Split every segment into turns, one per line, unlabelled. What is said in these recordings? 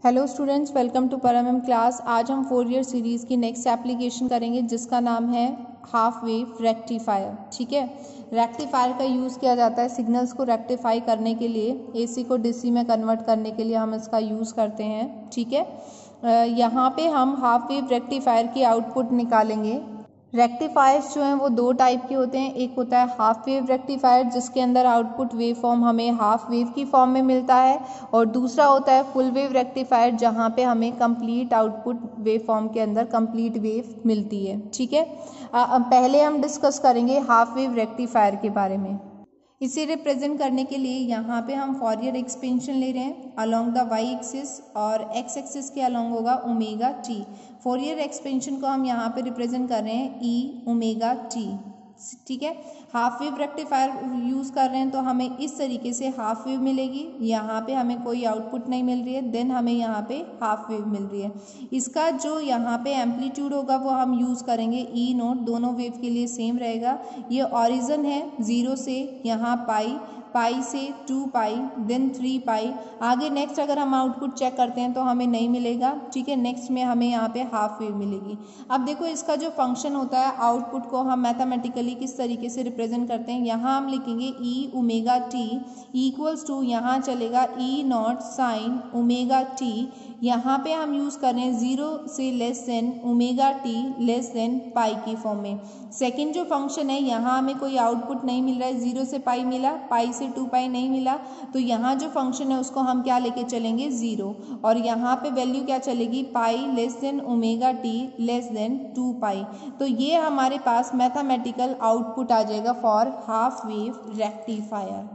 Hello students, welcome to Param class. आज हम 4 year series की नेक्स्ट एप्लीकेशन करेंगे जिसका नाम है हाफ वेव रेक्टिफायर। ठीक है, रेक्टिफायर का यूज़ किया जाता है सिग्नल्स को रेक्टिफाई करने के लिए, एसी को डीसी में कन्वर्ट करने के लिए हम इसका यूज़ करते हैं। ठीक है, यहाँ पे हम हाफ वेव रेक्टिफायर की आउटपुट निकालेंगे। रेक्टिफायर्स जो हैं वो दो टाइप के होते हैं। एक होता है हाफ वेव रेक्टिफायर जिसके अंदर आउटपुट वेव फॉर्म हमें हाफ वेव की फॉर्म में मिलता है, और दूसरा होता है फुल वेव रेक्टिफायर जहाँ पे हमें कंप्लीट आउटपुट वेव फॉर्म के अंदर कंप्लीट वेव मिलती है। ठीक है, पहले हम डिस्कस करेंगे हाफ वेव रेक्टिफायर के बारे में। इसे रिप्रेजेंट करने के लिए यहाँ पे हम फॉरियर एक्सपेंशन ले रहे हैं अलोंग द वाई एक्सिस, और एक्स एक्सिस के अलोंग होगा ओमेगा टी। फॉरियर एक्सपेंशन को हम यहाँ पे रिप्रेजेंट कर रहे हैं ई ओमेगा टी। ठीक है, हाफ वेव रेक्टिफायर यूज़ कर रहे हैं तो हमें इस तरीके से हाफ वेव मिलेगी। यहाँ पे हमें कोई आउटपुट नहीं मिल रही है, देन हमें यहाँ पे हाफ वेव मिल रही है। इसका जो यहाँ पे एम्पलीट्यूड होगा वो हम यूज़ करेंगे ई नोट, दोनों वेव के लिए सेम रहेगा। ये ऑरिजन है 0 से यहाँ पाई, पाई से 2 पाई, देन 3 पाई। आगे नेक्स्ट अगर हम आउटपुट चेक करते हैं तो हमें नहीं मिलेगा। ठीक है, नेक्स्ट में हमें यहाँ पे हाफ वेव मिलेगी। अब देखो इसका जो फंक्शन होता है, आउटपुट को हम मैथमेटिकली किस तरीके से रिप्रेजेंट करते हैं। यहाँ हम लिखेंगे E omega t equals to, यहाँ चलेगा E naught sine omega t. यहाँ पे हम यूज़ कर रहे हैं 0 से less than omega t less than pi की फॉर्म में। सेकेंड जो फंक्शन है, यहाँ हमें कोई आउटपुट नहीं मिल रहा है, 0 से पाई मिला, पाई से 2 पाई नहीं मिला, तो यहाँ जो फंक्शन है उसको हम क्या लेके चलेंगे 0, और यहाँ पे वैल्यू क्या चलेगी pi less than omega t less than 2 pi. तो ये हमारे पास मैथमेटिकल आउटपुट आ जाएगा फॉर हाफ वेव रेक्टिफायर।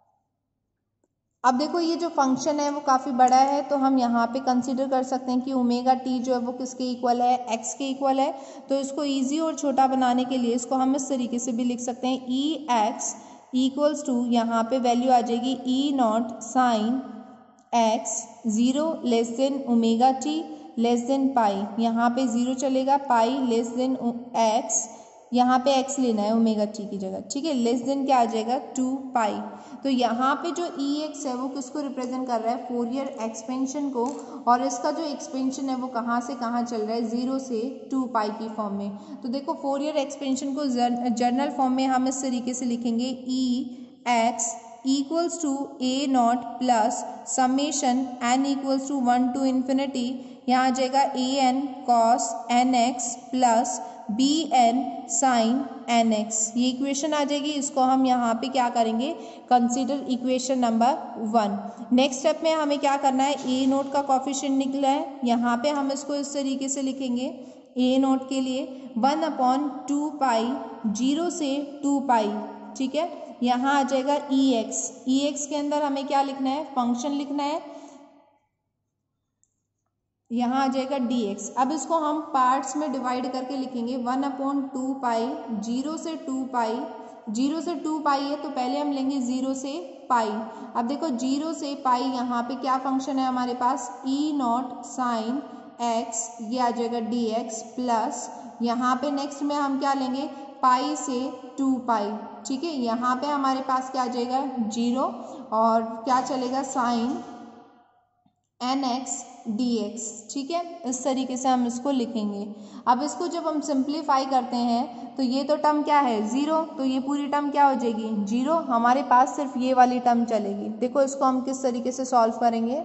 अब देखो ये जो फंक्शन है वो काफ़ी बड़ा है, तो हम यहाँ पे कंसीडर कर सकते हैं कि ओमेगा टी जो है वो किसके इक्वल है, एक्स के इक्वल है। तो इसको इजी और छोटा बनाने के लिए इसको हम इस तरीके से भी लिख सकते हैं ई एक्स इक्वल्स टू, यहाँ पे वैल्यू आ जाएगी E naught sine x 0 less than omega t less than pi. यहाँ पे 0 चलेगा, पाई लेस देन एक्स, यहाँ पे x लेना है ओमेगा टी की जगह। ठीक है, लेस देन क्या आ जाएगा 2 पाई। तो यहाँ पे जो ई एक्स है वो किसको रिप्रेजेंट कर रहा है, फोरियर एक्सपेंशन को, और इसका जो एक्सपेंशन है वो कहाँ से कहाँ चल रहा है 0 से 2 पाई की फॉर्म में। तो देखो फोरियर एक्सपेंशन को जर्नल फॉर्म में हम इस तरीके से लिखेंगे E x equals to A naught plus summation n equals to 1 to infinity, यहाँ आ जाएगा A n cos n x plus B n sine n x. ये इक्वेशन आ जाएगी। इसको हम यहाँ पे क्या करेंगे, consider equation number 1। Next step में हमें क्या करना है, ए नोट का कॉफिशिएंट निकला है, यहाँ पे हम इसको इस तरीके से लिखेंगे ए नोट के लिए 1/2 पाई 0 से 2 पाई। ठीक है, यहाँ आ जाएगा ई एक्स, ई एक्स के अंदर हमें क्या लिखना है, फंक्शन लिखना है, यहाँ आ जाएगा dx। अब इसको हम पार्ट्स में डिवाइड करके लिखेंगे 1/2 पाई 0 से 2 पाई, 0 से 2 पाई है तो पहले हम लेंगे 0 से पाई। अब देखो 0 से पाई यहाँ पे क्या फंक्शन है हमारे पास, ई नॉट साइन x, ये आ जाएगा dx प्लस, यहाँ पे नेक्स्ट में हम क्या लेंगे पाई से 2 पाई। ठीक है, यहाँ पे हमारे पास क्या आ जाएगा 0, और क्या चलेगा sine n x d x. ठीक है, इस तरीके से हम इसको लिखेंगे। अब इसको जब हम सिंप्लीफाई करते हैं तो ये तो टर्म क्या है 0, तो ये पूरी टर्म क्या हो जाएगी 0, हमारे पास सिर्फ ये वाली टर्म चलेगी। देखो इसको हम किस तरीके से सॉल्व करेंगे,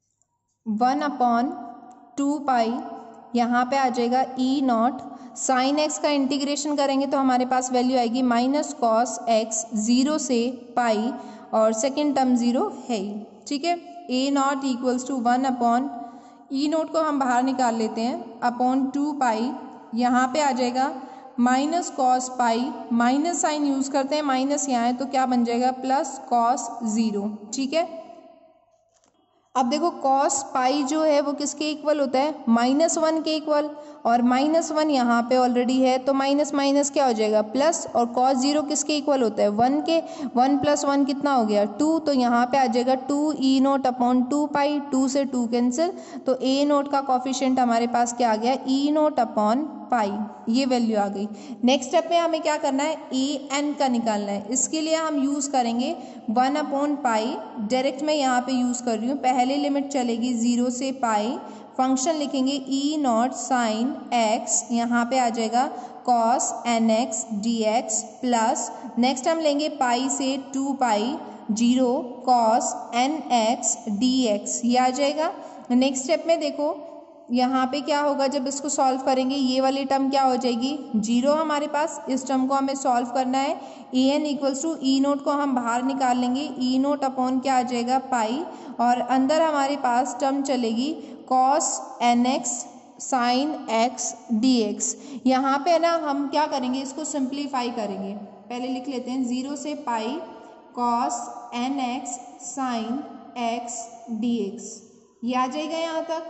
1/2 पाई, यहाँ पे आ जाएगा ई नॉट साइन एक्स का इंटीग्रेशन करेंगे तो हमारे पास वैल्यू आएगी माइनस कॉस एक्स 0 से पाई, और सेकेंड टर्म 0 है ही। ठीक है, A naught equals to 1 E naught को हम बाहर निकाल लेते हैं अपॉन 2 पाई, यहाँ पे आ जाएगा minus cos pi, minus sine use करते हैं, माइनस यहाँ है तो क्या बन जाएगा प्लस कॉस 0। ठीक है, अब देखो कॉस पाई जो है वो किसके इक्वल होता है, -1 के इक्वल, और -1 यहाँ पे ऑलरेडी है तो माइनस माइनस क्या हो जाएगा प्लस, और कॉस 0 किसके इक्वल होता है 1 के, 1 + 1 कितना हो गया 2, तो यहाँ पे आ जाएगा 2 ई नोट अपॉन 2 पाई, 2 से 2 कैंसिल, तो ए नोट का कॉफिशिएंट हमारे पास क्या आ गया ई नोट अपॉन पाई, ये वैल्यू आ गई। नेक्स्ट स्टेप में हमें क्या करना है, ए एन का निकालना है। इसके लिए हम यूज़ करेंगे 1/पाई, डायरेक्ट मैं यहाँ पे यूज़ कर रही हूँ, पहले पहले लिमिट चलेगी 0 से पाई, फंक्शन लिखेंगे ई नॉट साइन एक्स, यहाँ पे आ जाएगा cos n x d x plus next हम लेंगे पाई से 2 pi 0 cos n x d x, ये आ जाएगा। नेक्स्ट स्टेप में देखो यहाँ पे क्या होगा, जब इसको सॉल्व करेंगे ये वाली टर्म क्या हो जाएगी 0 हमारे पास, इस टर्म को हमें सॉल्व करना है। A n equals to E naught को हम बाहर निकाल लेंगे, ई नोट अपॉन क्या आ जाएगा पाई, और अंदर हमारे पास टर्म चलेगी cos n x sine x d x. यहाँ पे ना हम क्या करेंगे, इसको सिंप्लीफाई करेंगे, पहले लिख लेते हैं 0 से pi cos n x sine x d x, ये आ जाएगा यहाँ तक।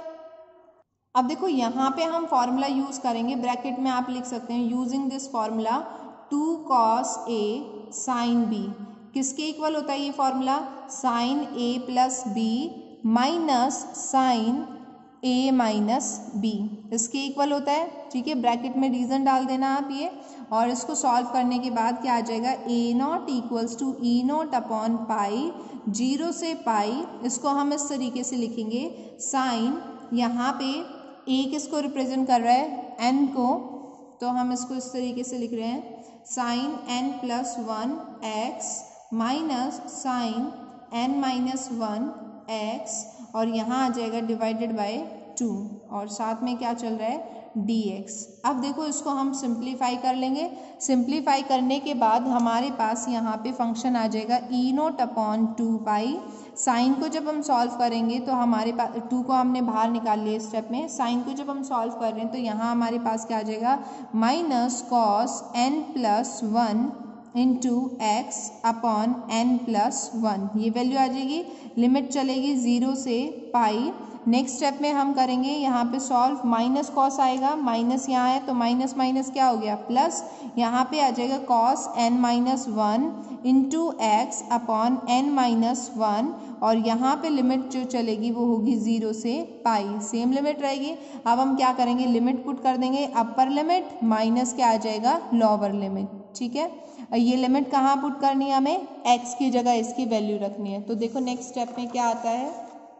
अब देखो यहाँ पे हम फॉर्मूला यूज करेंगे, ब्रैकेट में आप लिख सकते हैं using this formula 2 cos a sin b, किसके इक्वल होता है ये formula, sine a plus B minus sine a minus B, इसके इक्वल होता है। ठीक है, ब्रैकेट में रीजन डाल देना आप ये, और इसको सॉल्व करने के बाद क्या आ जाएगा a naught equals to E naught upon pi 0 से पाई, इसको हम इस तरीके से लिखेंगे साइन, यहाँ पे a किसको रिप्रेजेंट कर रहा है n को, तो हम इसको इस तरीके से लिख रहे हैं sine n plus 1 x minus sine n minus 1 x, और यहाँ आ जाएगा डिवाइडेड बाय 2, और साथ में क्या चल रहा है dx। अब देखो इसको हम सिंप्लीफाई कर लेंगे, सिंप्लीफाई करने के बाद हमारे पास यहाँ पे फंक्शन आ जाएगा E naught upon 2 pi, sine को जब हम सॉल्व करेंगे तो हमारे पास 2 को हमने बाहर निकाल लिया स्टेप में, साइन को जब हम सॉल्व कर रहे हैं तो यहाँ हमारे पास क्या आ जाएगा minus cos n plus 1 into x upon n plus 1, ये वैल्यू आ जाएगी। लिमिट चलेगी 0 से पाई। नेक्स्ट स्टेप में हम करेंगे यहाँ पे सॉल्व, माइनस कॉस आएगा, माइनस यहाँ है तो माइनस माइनस क्या हो गया प्लस, यहाँ पे आ जाएगा cos n minus 1 into x upon n minus 1, और यहाँ पे लिमिट जो चलेगी वो होगी 0 से पाई, सेम लिमिट रहेगी। अब हम क्या करेंगे, लिमिट पुट कर देंगे, अपर लिमिट माइनस क्या आ जाएगा लोअर लिमिट। ठीक है, ये लिमिट कहाँ पुट करनी है हमें, x की जगह इसकी वैल्यू रखनी है। तो देखो नेक्स्ट स्टेप में क्या आता है,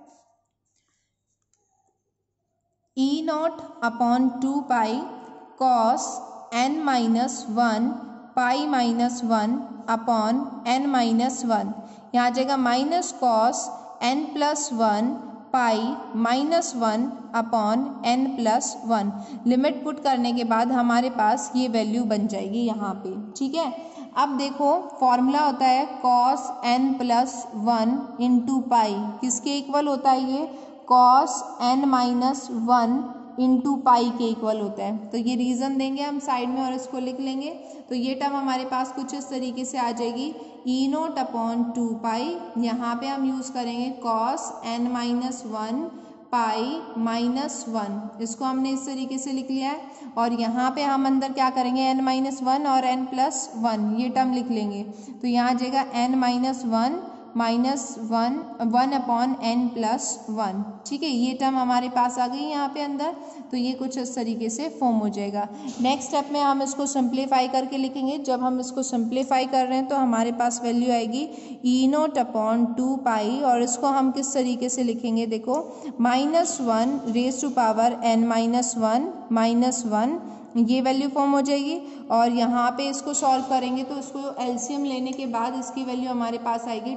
E naught upon 2 pi cos n minus 1 pi minus 1 upon n minus 1, यहाँ आ जाएगा minus cos n plus 1 pi minus 1 upon n plus 1। Limit put करने के बाद हमारे पास ये वैल्यू बन जाएगी यहाँ पे। ठीक है, अब देखो फॉर्मूला होता है cos n plus 1 into pi, किसके इक्वल होता है ये, cos n minus 1 into pi के इक्वल होता है। तो ये रीज़न देंगे हम साइड में और इसको लिख लेंगे, तो ये टर्म हमारे पास कुछ इस तरीके से आ जाएगी ई नोट अपॉन 2 पाई, यहाँ पे हम यूज़ करेंगे cos n minus 1 pi minus 1, इसको हमने इस तरीके से लिख लिया है, और यहाँ पे हम अंदर क्या करेंगे n माइनस 1 और n प्लस 1 ये टर्म लिख लेंगे, तो यहाँ आ जाएगा n minus 1 minus 1 upon n plus 1। ठीक है, ये टर्म हमारे पास आ गई यहाँ पे अंदर, तो ये कुछ इस तरीके से फॉर्म हो जाएगा। नेक्स्ट स्टेप में हम इसको सिंप्लीफाई करके लिखेंगे, जब हम इसको सिंप्लीफाई कर रहे हैं तो हमारे पास वैल्यू आएगी ई नोट अपॉन 2 पाई, और इसको हम किस तरीके से लिखेंगे, देखो minus 1 raise to power n minus 1 minus 1, ये वैल्यू फॉर्म हो जाएगी, और यहाँ पे इसको सॉल्व करेंगे तो इसको एलसीएम लेने के बाद इसकी वैल्यू हमारे पास आएगी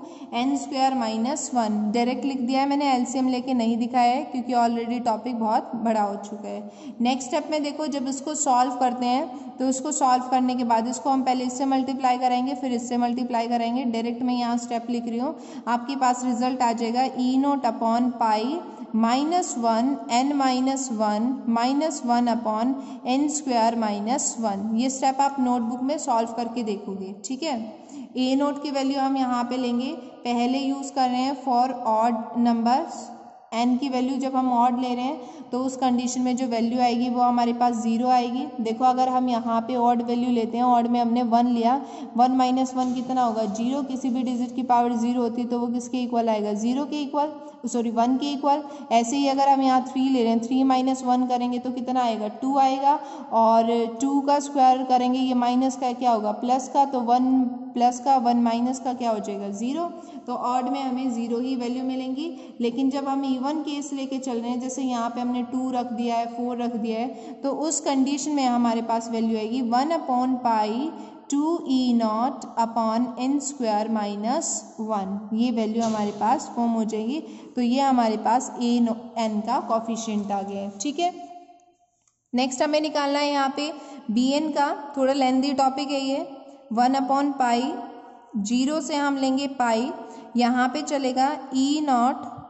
2n स्क्वायर माइनस 1। डायरेक्ट लिख दिया है मैंने, एलसीएम लेके नहीं दिखाया है क्योंकि ऑलरेडी टॉपिक बहुत बड़ा हो चुका है। नेक्स्ट स्टेप में देखो जब इसको सॉल्व करते हैं तो इसको सॉल्व करने के बाद इसको हम पहले इससे मल्टीप्लाई करेंगे फिर इससे मल्टीप्लाई करेंगे। डायरेक्ट मैं यहाँ स्टेप लिख रही हूँ, आपके पास रिजल्ट आ जाएगा E naught upon pi minus 1 n minus 1 minus 1 upon n square minus 1। ये स्टेप आप नोटबुक में सॉल्व करके देखोगे। ठीक है, ए नोट की वैल्यू हम यहाँ पे लेंगे, पहले यूज़ कर रहे हैं फॉर ऑड नंबर्स, n की वैल्यू जब हम ऑड ले रहे हैं तो उस कंडीशन में जो वैल्यू आएगी वो हमारे पास 0 आएगी। देखो अगर हम यहाँ पे ऑड वैल्यू लेते हैं, ऑड में हमने 1 लिया, 1 माइनस 1 कितना होगा 0, किसी भी डिजिट की पावर 0 होती है तो वो किसके इक्वल आएगा 0 के इक्वल, सॉरी 1 के इक्वल। ऐसे ही अगर हम यहाँ 3 ले रहे हैं, 3 माइनस 1 करेंगे तो कितना आएगा 2 आएगा, और 2 का स्क्वायर करेंगे ये माइनस का क्या होगा प्लस का, तो 1 प्लस का 1 माइनस का क्या हो जाएगा 0, तो ऑड में हमें 0 ही वैल्यू मिलेंगी। लेकिन जब हम इवन केस लेके चल रहे हैं, जैसे यहाँ पे हमने 2 रख दिया है, 4 रख दिया है, तो उस कंडीशन में हमारे पास वैल्यू आएगी 1/पाई 2e0 upon n square minus 1, ये वैल्यू हमारे पास फॉर्म हो जाएगी। तो ये हमारे पास n का कॉफिशिएंट आ गया है, ठीक है। नेक्स्ट हमें निकालना है यहाँ पे bn का, थोड़ा लेंथी टॉपिक है ये। 1/पाई 0 से हम लेंगे पाई, यहाँ पे चलेगा e0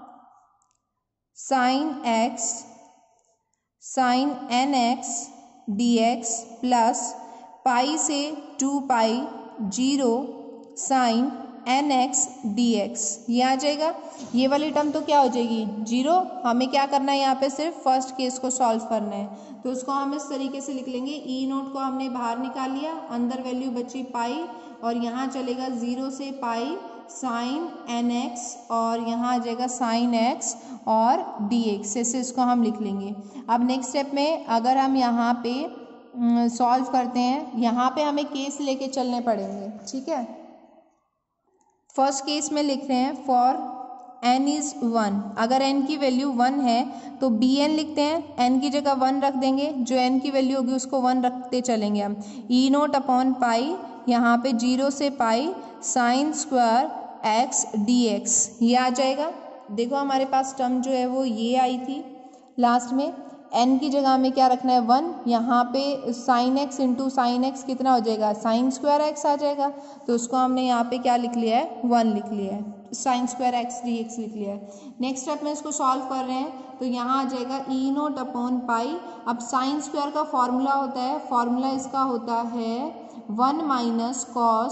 sine x sine nx dx plus pi से 2 पाई 0 साइन nx dx, ये आ जाएगा। ये वाली टर्म तो क्या हो जाएगी 0। हमें क्या करना है यहाँ पे, सिर्फ फर्स्ट केस को सॉल्व करना है, तो उसको हम इस तरीके से लिख लेंगे। e0 को हमने बाहर निकाल लिया, अंदर वैल्यू बची पाई, और यहाँ चलेगा 0 से पाई साइन nx, और यहाँ आ जाएगा साइन x और dx, ऐसे इसको हम लिख लेंगे। अब नेक्स्ट स्टेप में अगर हम यहाँ पे सॉल्व करते हैं, यहाँ पे हमें केस लेके चलने पड़ेंगे, ठीक है। फर्स्ट केस में लिख रहे हैं फॉर n इज 1, अगर n की वैल्यू 1 है तो bn लिखते हैं, n की जगह 1 रख देंगे, जो n की वैल्यू होगी उसको 1 रखते चलेंगे हम। e0/पाई यहाँ पे 0 से pi sine square x dx, ये आ जाएगा। देखो हमारे पास टर्म जो है वो ये आई थी लास्ट में, n की जगह हमें क्या रखना है 1, यहाँ पे sine x into sine x कितना हो जाएगा साइन स्क्वायर x आ जाएगा, तो उसको हमने यहाँ पे क्या लिख लिया है 1 लिख लिया है, साइन स्क्वायर x dx लिख लिया है। नेक्स्ट स्टेप में इसको सॉल्व कर रहे हैं, तो यहाँ आ जाएगा e0/पाई। अब साइन स्क्वायर का फॉर्मूला होता है, फॉर्मूला इसका होता है 1 minus cos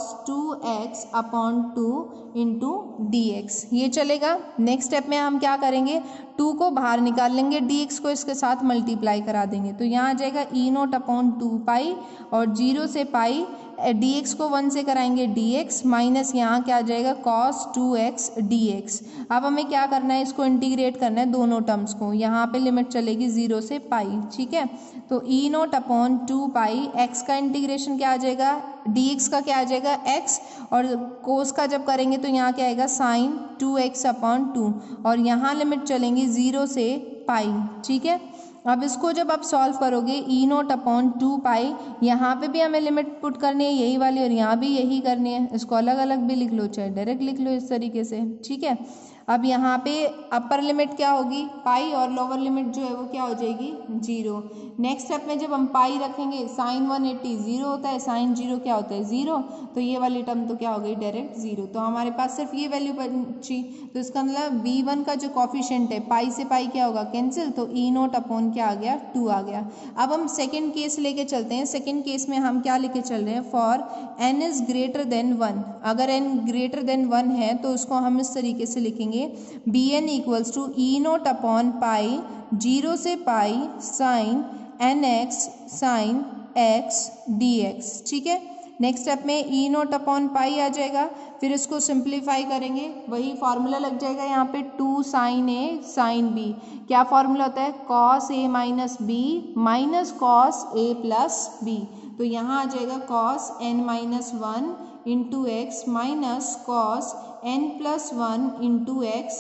2x/2 into dx, ये चलेगा। नेक्स्ट स्टेप में हम क्या करेंगे, 2 को बाहर निकाल लेंगे, dx को इसके साथ मल्टीप्लाई करा देंगे, तो यहाँ आ जाएगा e0/2 पाई, और 0 से पाई dx को 1 से कराएंगे dx, माइनस यहाँ क्या आ जाएगा cos 2x dx। अब हमें क्या करना है, इसको इंटीग्रेट करना है दोनों टर्म्स को, यहाँ पे लिमिट चलेगी 0 से पाई, ठीक है। तो e0/2 पाई, x का इंटीग्रेशन क्या आ जाएगा, dx का क्या आ जाएगा x, और cos का जब करेंगे तो यहाँ क्या आएगा साइन 2x/2, और यहाँ लिमिट चलेंगी 0 से पाई, ठीक है। अब इसको जब आप सॉल्व करोगे e0/2 पाई, यहाँ पे भी हमें लिमिट पुट करनी है यही वाली, और यहाँ भी यही करनी है। इसको अलग अलग भी लिख लो, चाहे डायरेक्ट लिख लो इस तरीके से, ठीक है। अब यहाँ पे अपर लिमिट क्या होगी पाई, और लोअर लिमिट जो है वो क्या हो जाएगी 0। नेक्स्ट स्टेप में जब हम पाई रखेंगे, साइन 180 0 होता है, साइन 0 क्या होता है 0, तो ये वाली टर्म तो क्या हो गई डायरेक्ट 0। तो हमारे पास सिर्फ ये वैल्यू बची, तो इसका मतलब v1 का जो कॉफिशिएंट है पाई से पाई क्या होगा कैंसिल, तो e0 क्या आ गया 2 आ गया। अब हम सेकेंड केस लेके चलते हैं। सेकेंड केस में हम क्या लेके चल रहे हैं, for n is greater than 1, अगर n ग्रेटर देन 1 है तो उसको हम इस तरीके से लिखेंगे bn इक्वल्स टू e0/पाई 0 से pi sine nx sine x dx, ठीक है। नेक्स्ट स्टेप में e0/पाई आ जाएगा, फिर इसको सिंप्लीफाई करेंगे, वही फॉर्मूला लग जाएगा यहाँ पे 2 साइन a साइन b। क्या फॉर्मूला होता है cos a minus b minus cos a plus b, तो यहाँ आ जाएगा cos n-1 into x minus cos n+1 into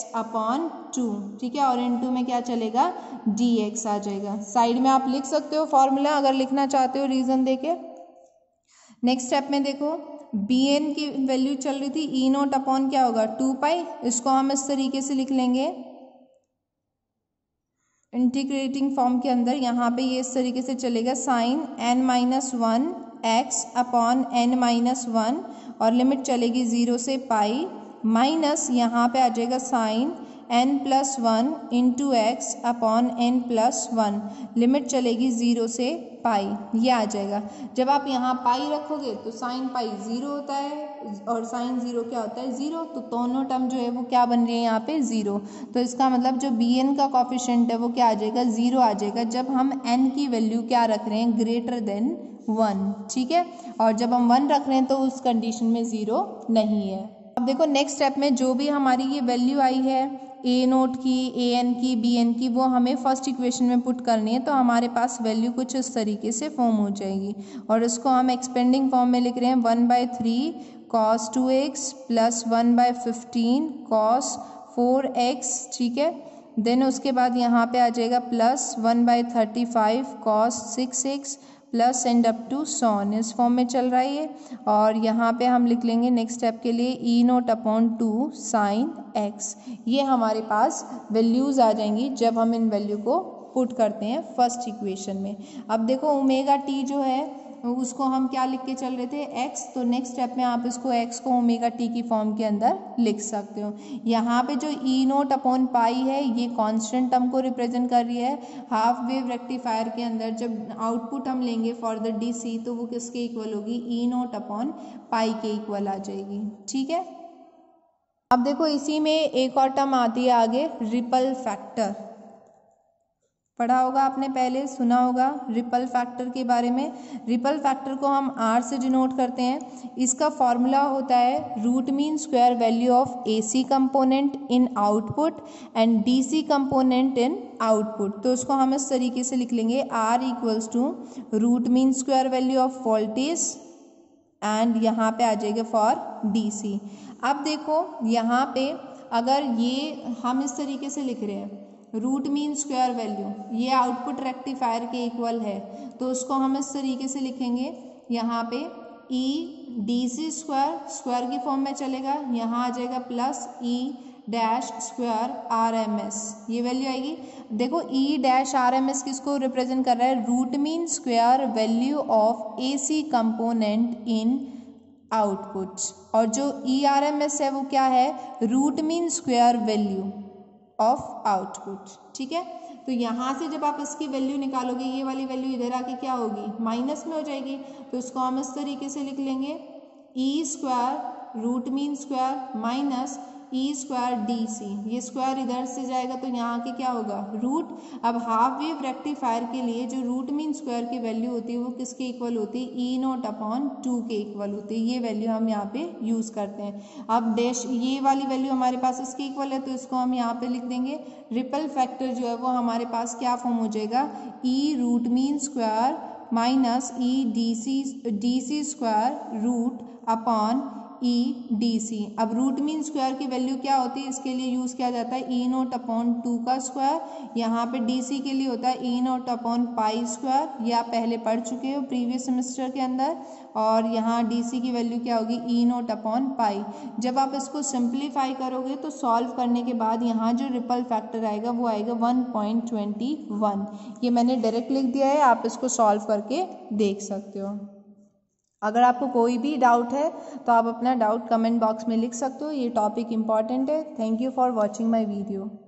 x/2, ठीक है, और इंटू में क्या चलेगा dx आ जाएगा। साइड में आप लिख सकते हो फॉर्मूला अगर लिखना चाहते हो रीजन देके। नेक्स्ट स्टेप में देखो bn की वैल्यू चल रही थी e0 क्या होगा 2 पाई, इसको हम इस तरीके से लिख लेंगे इंटीग्रेटिंग फॉर्म के अंदर। यहाँ पे ये इस तरीके से चलेगा साइन n-1 x/n-1, और लिमिट चलेगी 0 से पाई, माइनस यहाँ पे आ जाएगा sign n+1 into x/n+1, limit चलेगी 0 से पाई, ये आ जाएगा। जब आप यहाँ पाई रखोगे तो साइन पाई 0 होता है और साइन 0 क्या होता है 0, तो दोनों टर्म जो है वो क्या बन रही है यहाँ पे 0। तो इसका मतलब जो bn का कॉफिशिएंट है वो क्या आ जाएगा 0 आ जाएगा, जब हम n की वैल्यू क्या रख रहे हैं ग्रेटर देन 1, ठीक है, और जब हम 1 रख रहे हैं तो उस कंडीशन में 0 नहीं है। अब देखो नेक्स्ट स्टेप में जो भी हमारी ये वैल्यू आई है a0 की, an की, bn की, वो हमें फर्स्ट इक्वेशन में पुट करनी है, तो हमारे पास वैल्यू कुछ इस तरीके से फॉर्म हो जाएगी, और इसको हम एक्सपेंडिंग फॉर्म में लिख रहे हैं 1/3 cos 2x plus 1/15 cos 4x, ठीक है। देन उसके बाद यहाँ पे आ जाएगा plus 1/35 cos 6x plus and up to soon, इस फॉर्म में चल रहा है ये। और यहाँ पे हम लिख लेंगे नेक्स्ट स्टेप के लिए E0/2 sin x। ये हमारे पास वैल्यूज़ आ जाएंगी जब हम इन वैल्यू को पुट करते हैं फर्स्ट इक्वेशन में। अब देखो ओमेगा टी जो है उसको हम क्या लिख के चल रहे थे, x, तो नेक्स्ट स्टेप में आप इसको x को ओमेगा टी की फॉर्म के अंदर लिख सकते हो। यहाँ पे जो E0/पाई है ये कांस्टेंट टर्म को रिप्रेजेंट कर रही है। हाफ वेव रेक्टिफायर के अंदर जब आउटपुट हम लेंगे फॉर द DC तो वो किसके इक्वल होगी, E0/पाई के इक्वल आ जाएगी, ठीक है। अब देखो इसी में एक और टर्म आती है आगे, रिपल फैक्टर। पढ़ा होगा आपने, पहले सुना होगा रिपल फैक्टर के बारे में। रिपल फैक्टर को हम R से डिनोट करते हैं। इसका फॉर्मूला होता है root mean square value of AC component in output and DC component in output. तो उसको हम इस तरीके से लिख लेंगे R equals to root mean square value of voltage and यहाँ पे आ जाएगा फॉर DC। अब देखो यहाँ पे अगर ये हम इस तरीके से लिख रहे हैं रूट मीन स्क्वायर वैल्यू, ये आउटपुट रेक्टिफायर के इक्वल है, तो उसको हम इस तरीके से लिखेंगे यहाँ पे E DC स्क्वायर की फॉर्म में चलेगा, यहाँ आ जाएगा plus E dash square RMS, ये वैल्यू आएगी। देखो E डैश RMS किसको रिप्रेजेंट कर रहा है, root mean square value of AC component in output, और जो ERMS है वो क्या है, root mean square value of output, ठीक है। तो यहाँ से जब आप इसकी वैल्यू निकालोगे ये वाली वैल्यू इधर आके क्या होगी, माइनस में हो जाएगी। तो इसको हम इस तरीके से लिख लेंगे E square root mean square minus E square DC, ये स्क्वायर इधर से जाएगा तो यहाँ के क्या होगा रूट। अब हाफ वेव रेक्टिफायर के लिए जो रूट मीन स्क्वायर की वैल्यू होती है वो किसके इक्वल होती है, E0/2 के इक्वल होती है। ये वैल्यू हम यहाँ पे यूज़ करते हैं। अब डैश ये वाली वैल्यू हमारे पास इसके इक्वल है तो इसको हम यहाँ पे लिख देंगे। रिपल फैक्टर जो है वो हमारे पास क्या फॉर्म हो जाएगा, E root mean square minus E DC square root upon E DC। अब रूट मीन स्क्वायर की वैल्यू क्या होती है, इसके लिए यूज़ किया जाता है E0/2 का स्क्वायर। यहाँ पे DC के लिए होता है E0/पाई स्क्वायर, ये आप पहले पढ़ चुके हो प्रीवियस सेमेस्टर के अंदर। और यहाँ DC की वैल्यू क्या होगी, E0/पाई। जब आप इसको सिंप्लीफाई करोगे तो सॉल्व करने के बाद यहाँ जो रिपल फैक्टर आएगा वो आएगा 1.21। ये मैंने डायरेक्ट लिख दिया है, आप इसको सॉल्व करके देख सकते हो। अगर आपको कोई भी डाउट है तो आप अपना डाउट कमेंट बॉक्स में लिख सकते हो। ये टॉपिक इम्पॉर्टेंट है। Thank you for watching my video.